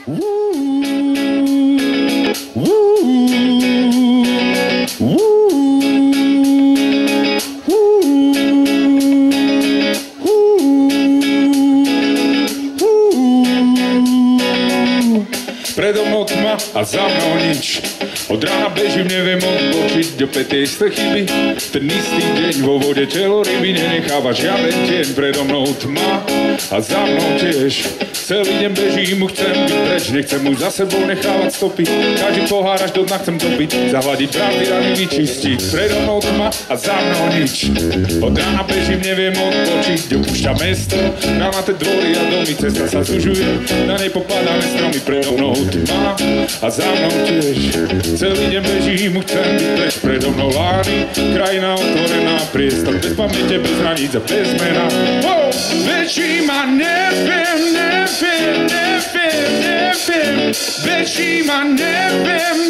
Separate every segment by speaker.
Speaker 1: Predo mnou tma a za mnou nič. Od rána bežím, neviem odbočiť do pätej chyby. Ten istý deň vo vode telo ryby nenecháva žiaden deň. Predo mnou tma a za mnou tiež. Celý deň bežím, chcem byť preč, nechcem už za sebou nechávať stopy. Každý pohár až do dna chcem dobiť, zahľadiť pravdy rany vyčistiť. Predo mnou tma a za mnou nič. Od rána bežím, neviem odbočiť, opúšťam mesto, krámate dvory a domy, cesta sa zužuje, na nej popadáme stromy. Predo mnou tma a za mnou tiež. Celý deň bežím, chcem byť preč, predo mnou lány, krajina otvorená, priestor bez pamäte, bez hraníc a bez mena. Bežím a neviem, bežím a neviem.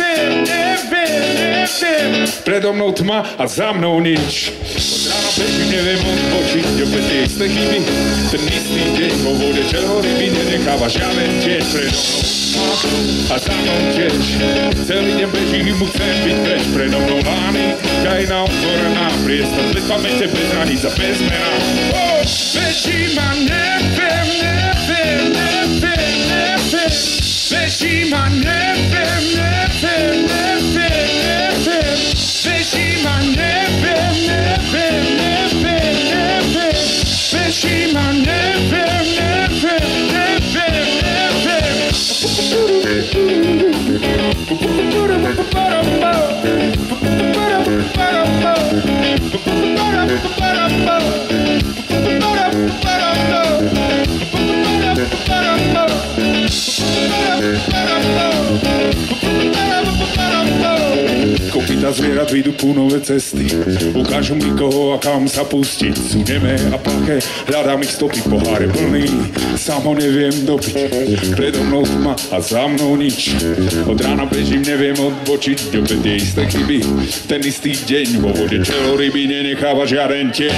Speaker 1: Predo mnou tma a za mnou nič. Od rána bežím, neviem odbočiť, opäť tie isté chyby. Ten istý deň vo vode čelo ryby nenecháva žiaden deň. Predo mnou tma a za mnou tiež. Celý deň bežím, chcem byť preč, predo mnou lány, krajina otvorená, priestor bez pamäte, bez hraníc a bez mena. Bežím a neviem. Bežím a neviem. Bežím a neviem. Bežím a neviem. Kopyta zvierat vyjdú púnové cesty, ukážu mi koho a kam sa pustiť. Sú nemé a plaché, hľadám ich stopy, pohár je plný, sám ho neviem dopiť. Predo mnou tma a za mnou nič, od rána bežím, neviem odbočiť, opäť tie isté chyby. Ten istý deň vo vode čelo ryby nenecháva žiaden tieň.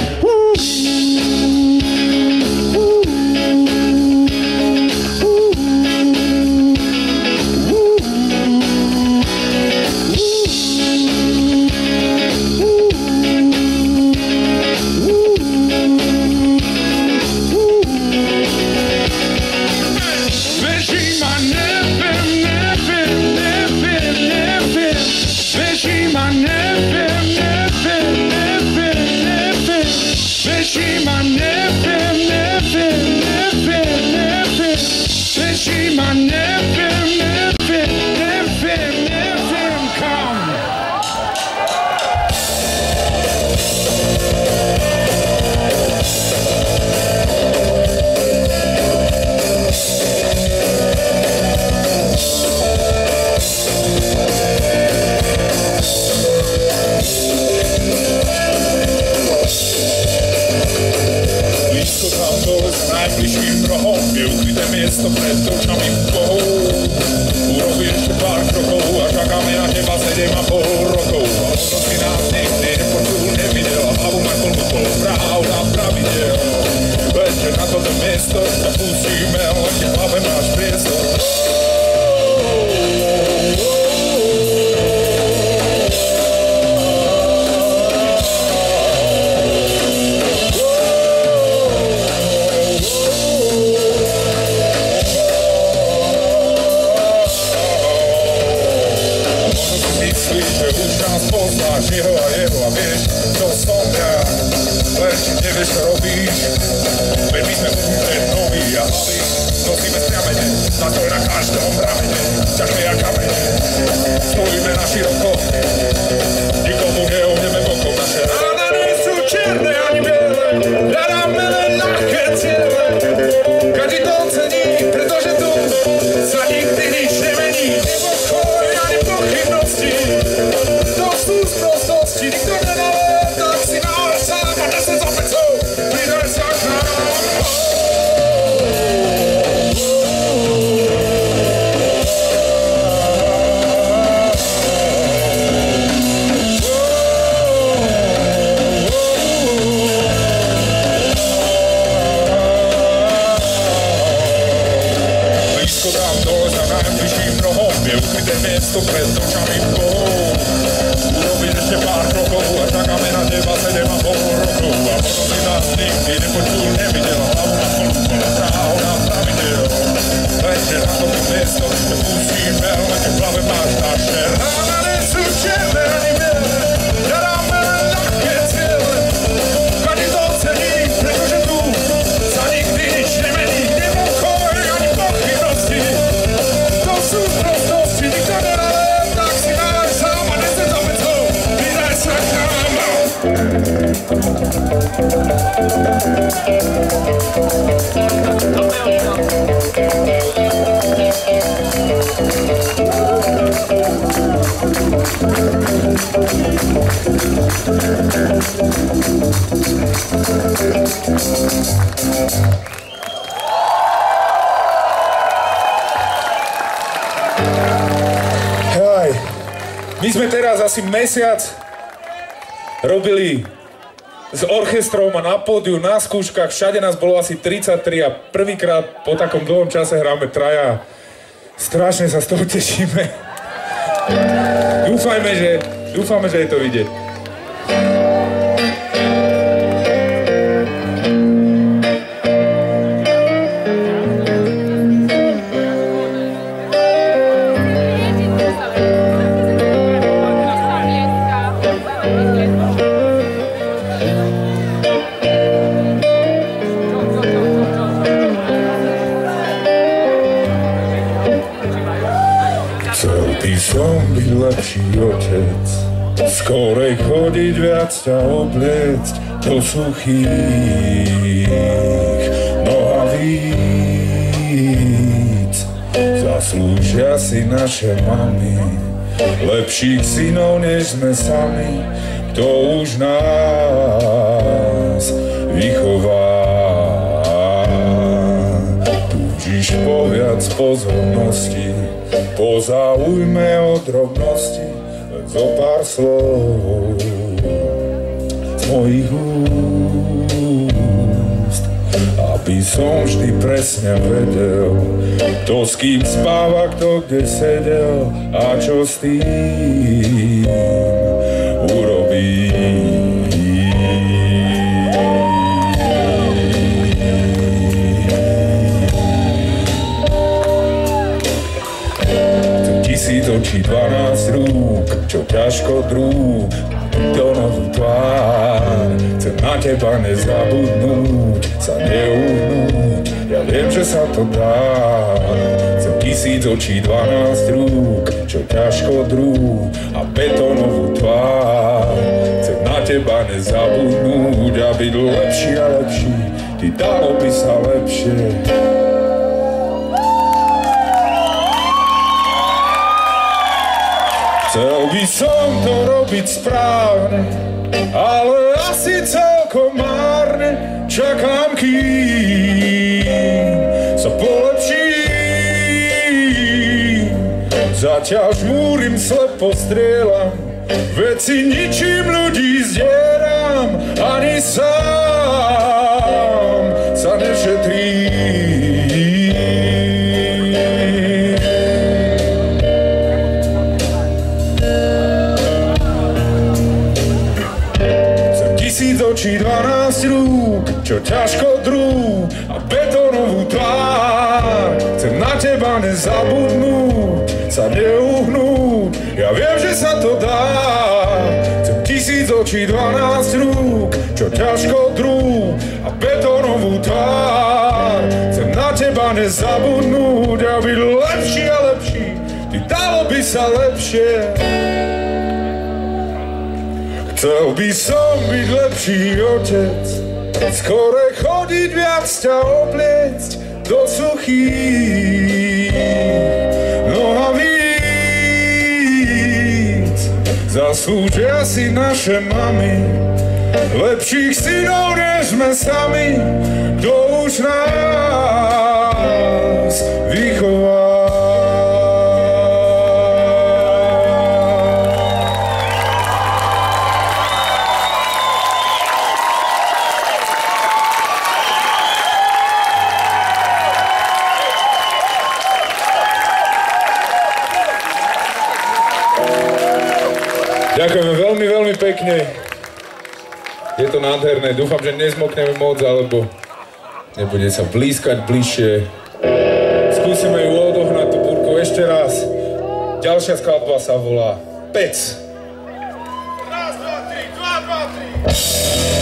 Speaker 1: dole za najbližším rohom je ukryté miesto pred očami Bohov. Urobiť ešte pár krokov, až čakáme na teba 7,5 rokov. A potom si nás nikdy nepočul, nevidel, hlavu na plnú, právo na pravidel. Lenže na toto miesto te pustíme, ale keď v hlave máš naše rána, nesú čierne ani biele. Hľadáme len ľahké ciele, kade to cení, pretože tu sa nikdy nič nemení. Nepokoj ani pochybnosti, to sú prostosti, nikto nerále, tak si náš sám a nechce to meto, vydaj sa k nám.
Speaker 2: Hej, my sme teraz asi mesiac robili s orchestrom a na pódiu, na skúškach, všade nás bolo asi 33 a prvýkrát po takom dlhom čase hráme traja. Strašne sa z toho tešíme. Dúfame, že je to vidieť. Som byť lepší otec, skorej chodiť viac ťa obliecť do suchých nohavíc. Zaslúžia si naše mami lepších synov, než sme sami, kto už nás vychová. Túžiš po viac pozornosti, pozaujme o drobnosti, len zo pár slov z mojich úst, aby som vždy presne vedel, kto s kým spáva, kto kde sedel a čo s tým urobí. Očí 12 rúk, čo ťažko drúb, do novú tvár. Chcem na teba nezabudnúť, sa neuhnúť, ja viem, že sa to dá. Chcem 1000 očí, 12 rúk, čo ťažko drúb a betónovú tvár. Chcem na teba nezabudnúť a byť lepší a lepší, ty dalo by sa lepšie. Chcel by som to robiť správne, ale asi celkom márne. Čakám, kým sa polepším. Zatiaľ žmúrim, slepo strieľam, veci ničím ľudí zdieram, ani sám sa nešetrím. Očí 12 rúk, čo ťažko drú a betónovú tvár. Chcem na teba nezabudnúť, sa neuhnúť, ja viem, že sa to dá. Chcem 1000 očí, 12 rúk, čo ťažko drú a betónovú tvár. Chcem na teba nezabudnúť a byť lepší a lepší, ty dalo by sa lepšie. Chcel by som byť lepší otec, skore chodiť viac ťa obliecť do suchých nohavíc. Zaslúžia si naše mami lepších synov, než sme sami, kto už nás vychová. Ďakujeme veľmi, veľmi pekne. Je to nádherné. Dúfam, že nezmokneme moc, alebo nebude sa blízkať bližšie. Skúsime ju odohnať tú búrku ešte raz. Ďalšia skladba sa volá Pec.
Speaker 3: Raz, dva, tri, dva, dva, tri.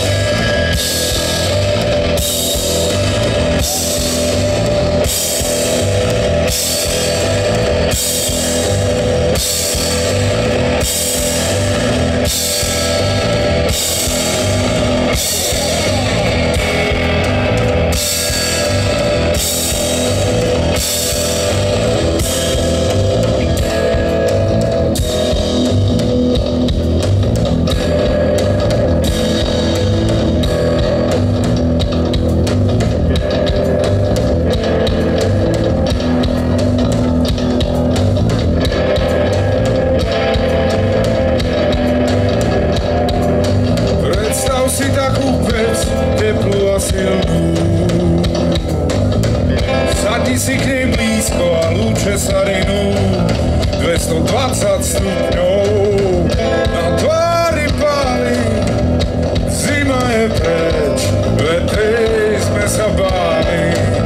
Speaker 2: Si k nej blízko a lúče sa rinú 220 stupňov na tvári páli. Zima je preč, vetrej sme sa báli.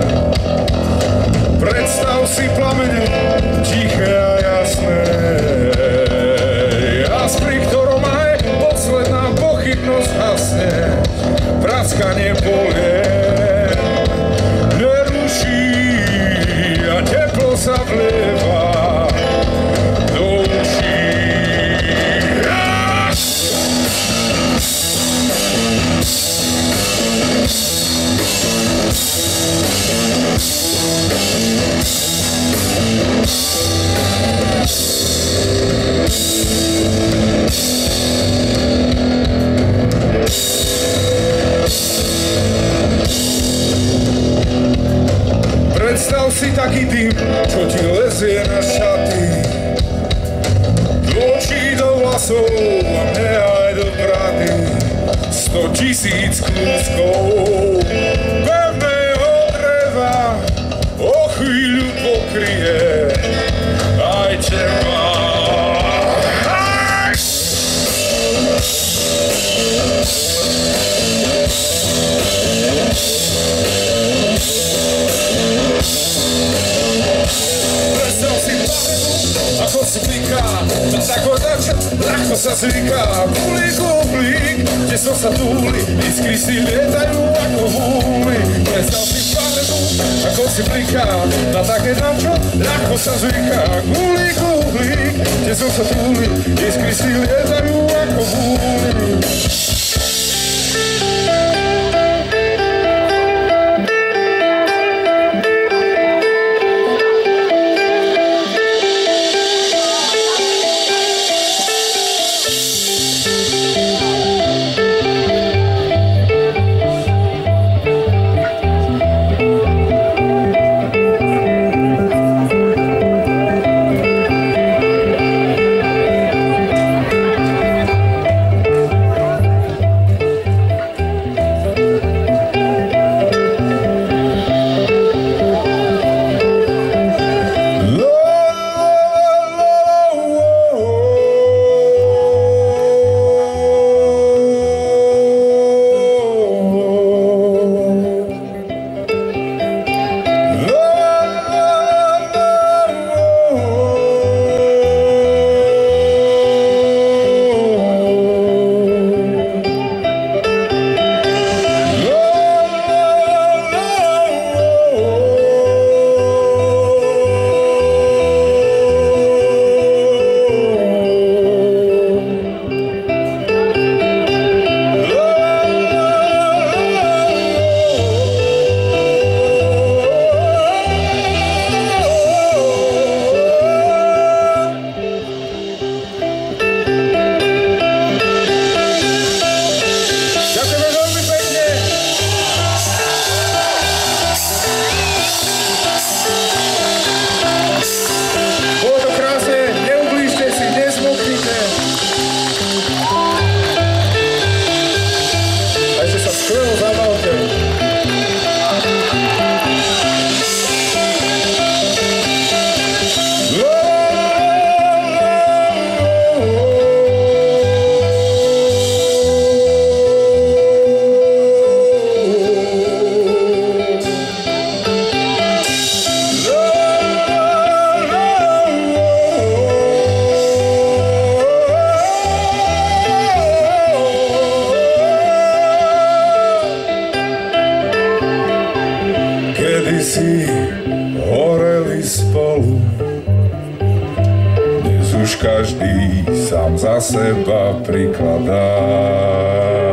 Speaker 2: Predstav si plamene, tiché a jasné, jas, pri ktorom aj posledná pochybnosť hasne. Praskanie polie teplo sa vlieva do uší. Predstav si taký dym, čo ti lezie na šaty, do očí, do vlasov a mne aj do brady. 100 000 kúskov pevného dreva o chvíľu pokryje aj teba. Ako si kliká, na zakladača, ľahko sa zvyká. Kulík, oblík, kde som sa túli, iskry si lietajú ako húly. Predstav si planetu, ako si kliká, na také načo, ľahko sa zvyká. Kulík, oblík, kde som sa túli, iskry si lietajú ako húly. spolu. Dnes už každý sám za seba prikladá.